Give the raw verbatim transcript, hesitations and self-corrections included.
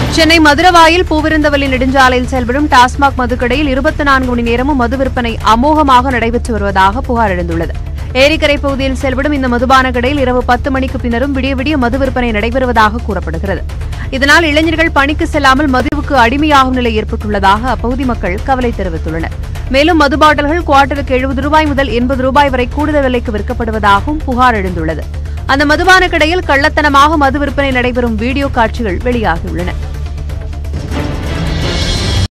சென்னை மதுரவாயில் பூவிருந்தவல்லி நெடுஞ்சாலையில் செயல்படும் டாஸ்மாக் மதுக்கடையில் இருபத்தி நான்கு மணி நேரமும் மது விற்பனை அமோகமாக நடைபெற்று வருவதாக புகார் எழுந்துள்ளது. ஏரிக்கரை பகுதியில் செயல்படும் இந்த மதுபான கடையில் இரவு பத்து மணிக்கு பின்னரும் விடிய விடிய மது விற்பனை நடைபெறுவதாக கூறப்படுகிறது. இதனால் இளைஞர்கள் பணிக்கு செல்லாமல் மதுவுக்கு அடிமையாகும் நிலை ஏற்பட்டுள்ளதாக அப்பகுதி மக்கள் கவலை தெரிவித்துள்ளனர். மேலும் மது பாட்டில்கள் குவார்ட்டருக்கு எழுபது ரூபாய் முதல் எண்பது ரூபாய் வரை கூடுதல் விலைக்கு விற்கப்படுவதாகவும் புகார் எழுந்துள்ளது. அந்த மதுபான கடையில் கள்ளத்தனமாக மது விற்பனை நடைபெறும் வீடியோ காட்சிகள் வெளியாகியுள்ளன.